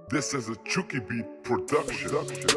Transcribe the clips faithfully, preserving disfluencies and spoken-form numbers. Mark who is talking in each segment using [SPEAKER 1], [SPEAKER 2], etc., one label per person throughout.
[SPEAKER 1] This is a Chucky Beat production.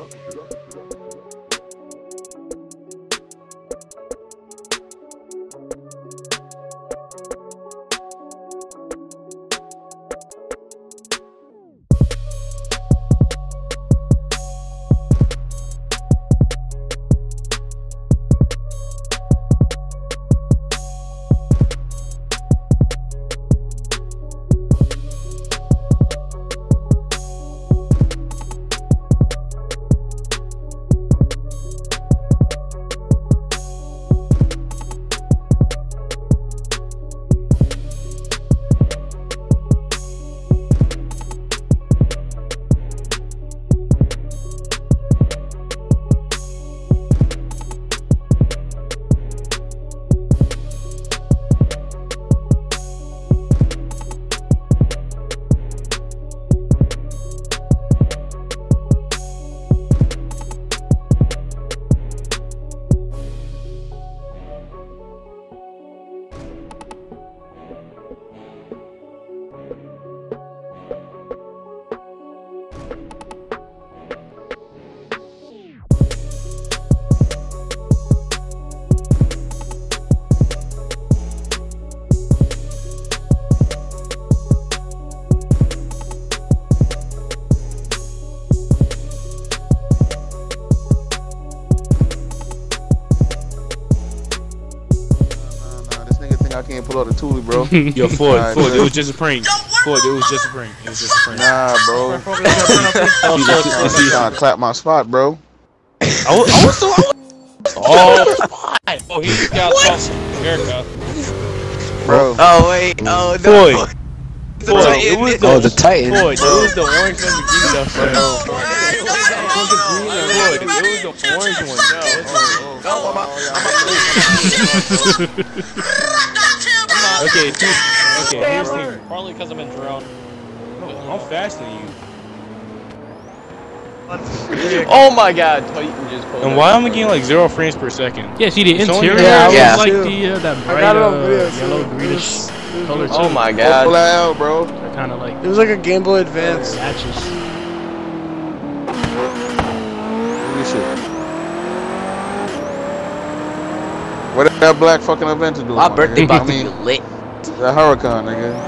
[SPEAKER 2] I can't pull out the toolie, bro.
[SPEAKER 3] Yo, Ford,
[SPEAKER 2] Right,
[SPEAKER 3] Ford,
[SPEAKER 2] man.
[SPEAKER 3] it was just a prank. Ford, it was just a prank. It was just a prank.
[SPEAKER 2] Nah, bro. Let's see how I clap my spot, bro.
[SPEAKER 3] I was, I was so. I was, oh, oh, he just got sauce America.
[SPEAKER 2] Bro.
[SPEAKER 4] Oh wait, oh no.
[SPEAKER 3] Ford,
[SPEAKER 4] The
[SPEAKER 3] Ford,
[SPEAKER 4] Titan.
[SPEAKER 3] it was the,
[SPEAKER 5] Oh, the Titan.
[SPEAKER 3] Ford, it was the orange Lamborghini that fell. Ford, it was the orange one. Okay, dude. Okay, here's the thing. Probably because I'm in drone. I'm faster than you.
[SPEAKER 4] Oh my god, Titan just pulled
[SPEAKER 3] And
[SPEAKER 4] up.
[SPEAKER 3] why am I getting like zero frames per second?
[SPEAKER 6] Yeah, see the
[SPEAKER 3] It's only-
[SPEAKER 6] interior
[SPEAKER 5] Yeah,
[SPEAKER 6] was
[SPEAKER 4] yeah.
[SPEAKER 6] like the uh, that bright
[SPEAKER 5] got it on
[SPEAKER 6] uh,
[SPEAKER 5] video, too.
[SPEAKER 6] yellow
[SPEAKER 5] It
[SPEAKER 6] greenish
[SPEAKER 5] was- it was
[SPEAKER 6] color too.
[SPEAKER 4] Oh my
[SPEAKER 2] Pull
[SPEAKER 4] god.
[SPEAKER 2] that out, bro.
[SPEAKER 6] Kind of like
[SPEAKER 5] It was like a Game Boy Advance.
[SPEAKER 6] patches.
[SPEAKER 2] Holy shit. What did that black fucking Avenger do?
[SPEAKER 4] My
[SPEAKER 2] my
[SPEAKER 4] birthday
[SPEAKER 2] nigga?
[SPEAKER 4] about
[SPEAKER 2] I
[SPEAKER 4] to be
[SPEAKER 2] mean,
[SPEAKER 4] lit.
[SPEAKER 2] that Huracan, nigga.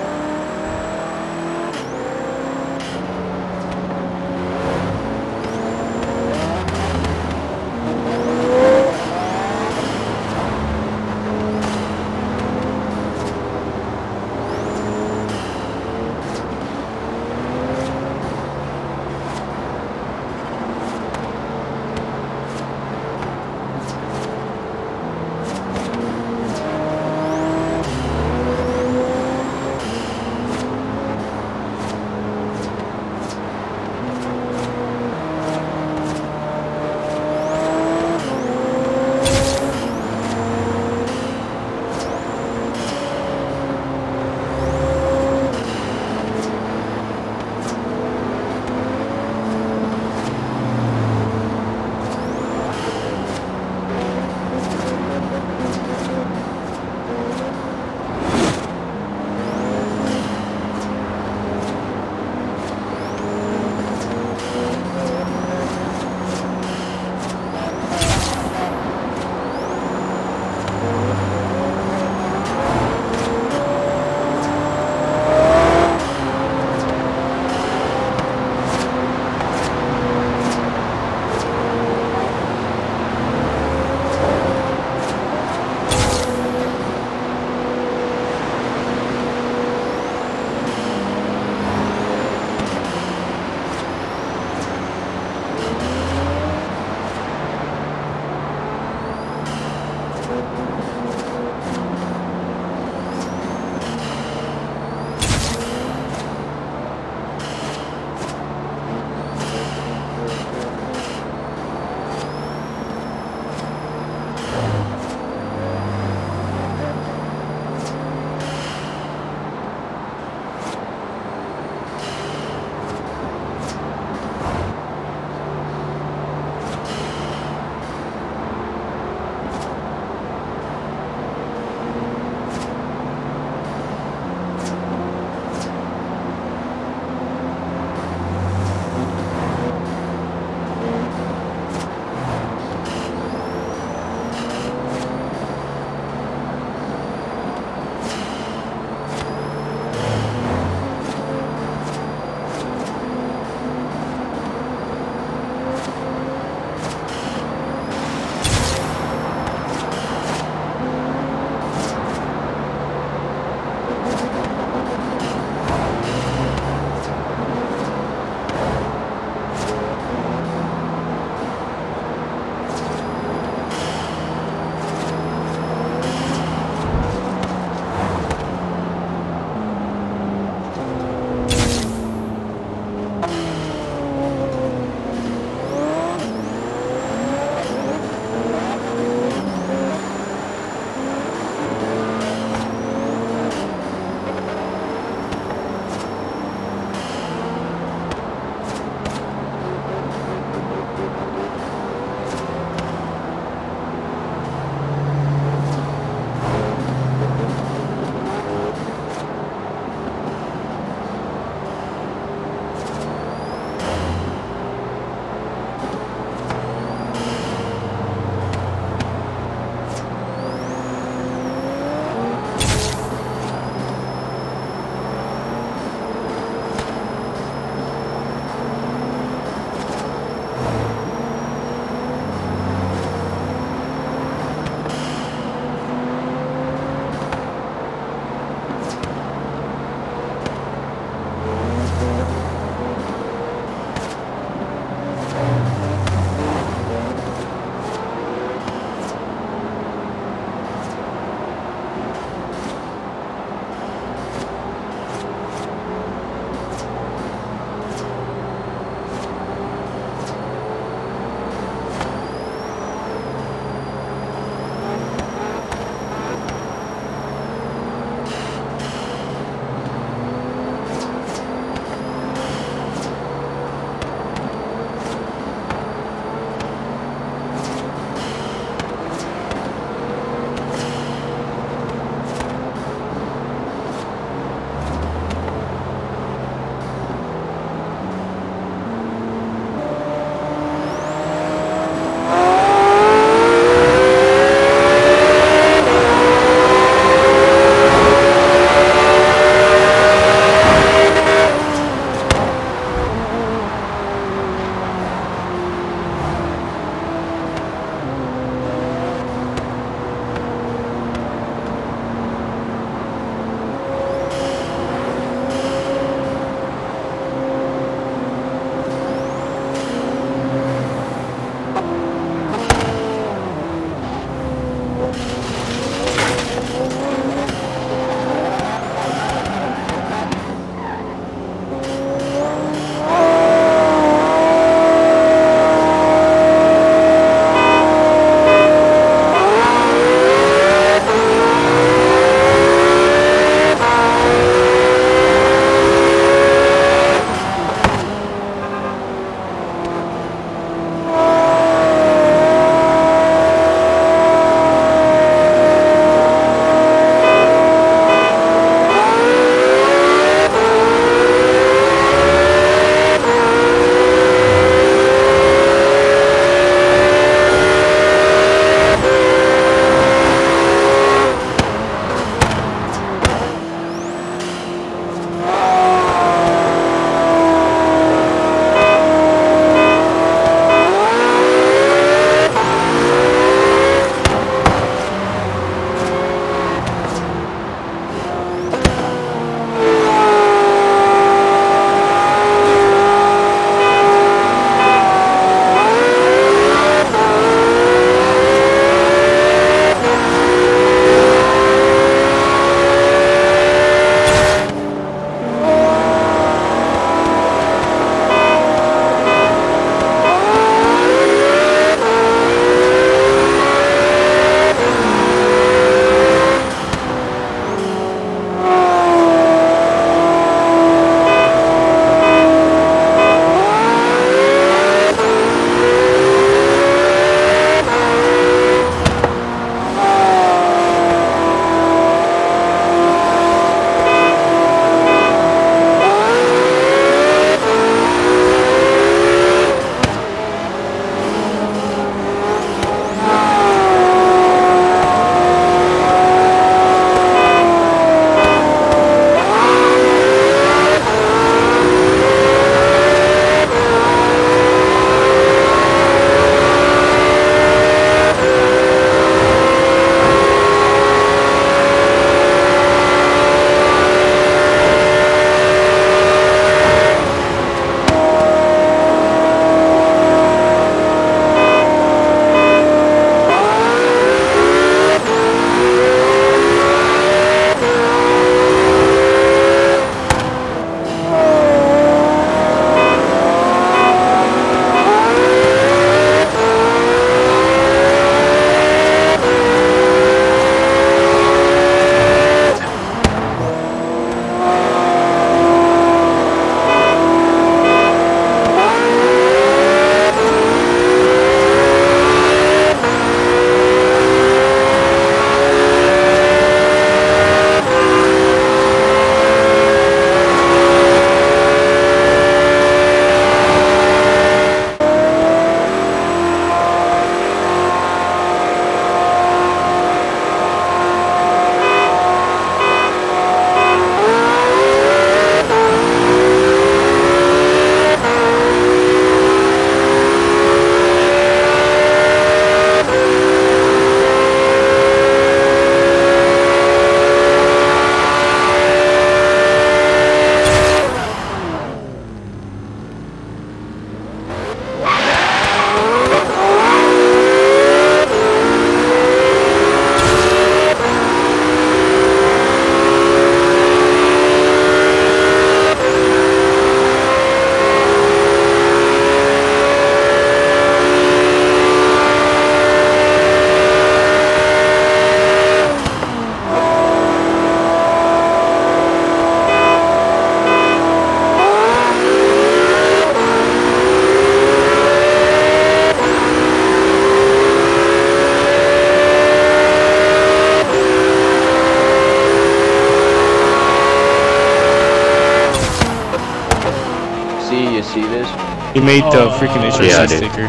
[SPEAKER 4] see, you see this?
[SPEAKER 3] He made the
[SPEAKER 6] Oh,
[SPEAKER 3] freaking
[SPEAKER 6] uh,
[SPEAKER 3] H R C
[SPEAKER 7] yeah, I did.
[SPEAKER 3] sticker.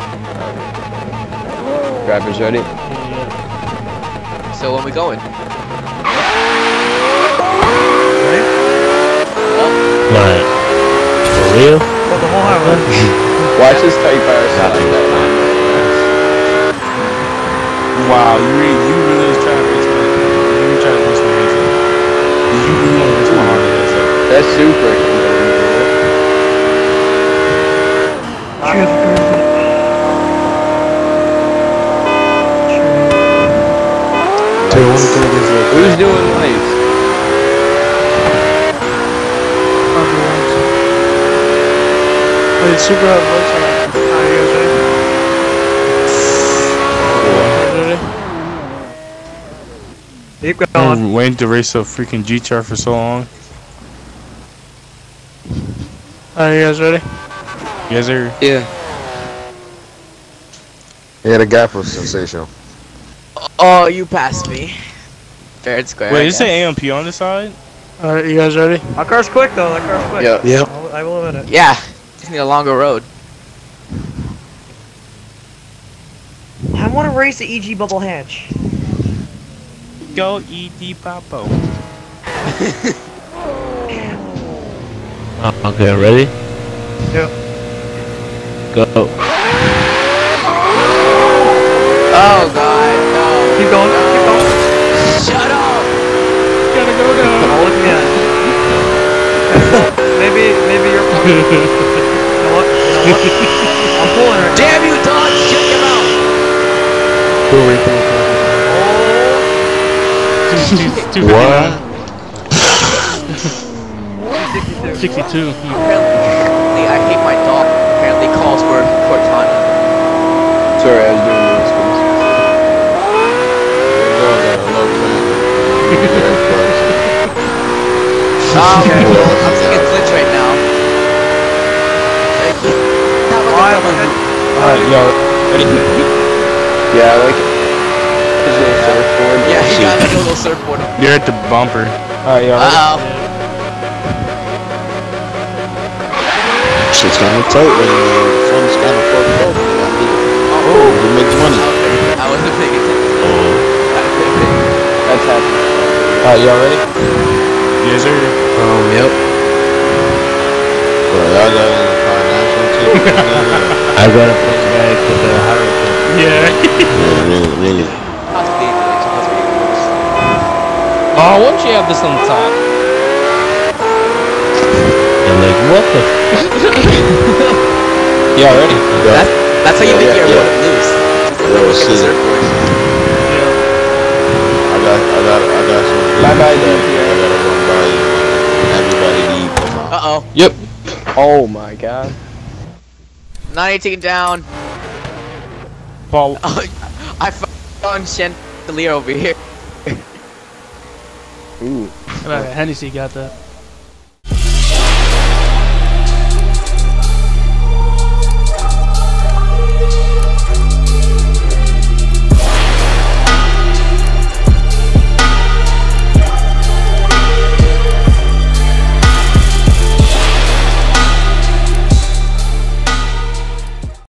[SPEAKER 4] Drivers ready?
[SPEAKER 8] So when we going?
[SPEAKER 6] Like, for real?
[SPEAKER 5] Well, the whole highway.
[SPEAKER 4] Watch this tight power slide.
[SPEAKER 3] Wow, you really, you really was trying to race my, you really trying to race my hands up. Did you really want to race my hands up?
[SPEAKER 4] That's super. Who's doing lights?
[SPEAKER 5] Wait, super hot voice on. Are you guys ready? Keep
[SPEAKER 3] I've
[SPEAKER 5] going.
[SPEAKER 3] been waiting to race a freaking G-Char for so long.
[SPEAKER 5] Are you guys ready?
[SPEAKER 3] You guys are...
[SPEAKER 8] Yeah.
[SPEAKER 2] Yeah, the gap was sensational.
[SPEAKER 8] Oh, you passed me. Fair and square. I
[SPEAKER 3] Wait, is it
[SPEAKER 8] guess.
[SPEAKER 3] A M P on the side?
[SPEAKER 5] Alright, you guys ready? My car's quick though, that car's quick.
[SPEAKER 4] Yeah.
[SPEAKER 6] Yep.
[SPEAKER 5] I'll, I will admit it.
[SPEAKER 8] Yeah. Just need a longer road.
[SPEAKER 9] I want to race the E G Bubble Hatch.
[SPEAKER 3] Go E D Papo.
[SPEAKER 6] Uh, okay, ready?
[SPEAKER 5] Yep.
[SPEAKER 6] Go.
[SPEAKER 8] Oh god, no.
[SPEAKER 5] Keep going, keep going.
[SPEAKER 8] Shut up!
[SPEAKER 5] Gotta go down. All again. maybe, maybe you're. You know what? You know what? I'm pulling right now.
[SPEAKER 8] Damn you, Todd! Shut your mouth!
[SPEAKER 6] Go right there. What?
[SPEAKER 5] sixty-two.
[SPEAKER 6] sixty-two.
[SPEAKER 8] Apparently, I hate my dog. Apparently calls for Cortana.
[SPEAKER 4] Sorry, I was doing this.
[SPEAKER 8] Um, I'm seeing a glitch right now.
[SPEAKER 3] Alright, yo, ready?
[SPEAKER 4] Yeah, I like it. There's a little surfboard.
[SPEAKER 8] Yeah, he got like a little surfboard.
[SPEAKER 3] You're at the bumper. Alright, yo, ready?
[SPEAKER 8] Uh-oh.
[SPEAKER 2] Shit's kind of tight when the fun's kind of fucked up. Oh, you make money.
[SPEAKER 8] I wasn't paying attention.
[SPEAKER 4] That's happening.
[SPEAKER 3] Alright, y'all ready? Yes, sir.
[SPEAKER 6] Um, yep.
[SPEAKER 2] Bro, y'all got any financial too?
[SPEAKER 6] I gotta push back to the hurricane.
[SPEAKER 3] Yeah.
[SPEAKER 2] Yeah, really, really.
[SPEAKER 8] Possibly a glitch. Possibly a glitch.
[SPEAKER 3] Oh, why don't you have this on the top?
[SPEAKER 6] And like, what the f-
[SPEAKER 3] Y'all ready?
[SPEAKER 8] That's, that's how you make
[SPEAKER 2] Yeah,
[SPEAKER 8] your
[SPEAKER 2] yeah.
[SPEAKER 8] road loose. Just
[SPEAKER 2] Yeah,
[SPEAKER 8] look at the
[SPEAKER 2] see.
[SPEAKER 8] surfboard.
[SPEAKER 2] I got, I got, I got some.
[SPEAKER 4] Bye bye,
[SPEAKER 2] business
[SPEAKER 4] D P
[SPEAKER 2] that I gotta run by you. Everybody leave. Come on.
[SPEAKER 8] Uh-oh.
[SPEAKER 3] Yep.
[SPEAKER 4] Oh my god.
[SPEAKER 8] nine eighteen down.
[SPEAKER 3] Paul.
[SPEAKER 8] Oh, I found Chandelier over here.
[SPEAKER 4] Ooh.
[SPEAKER 5] Hennessy got that.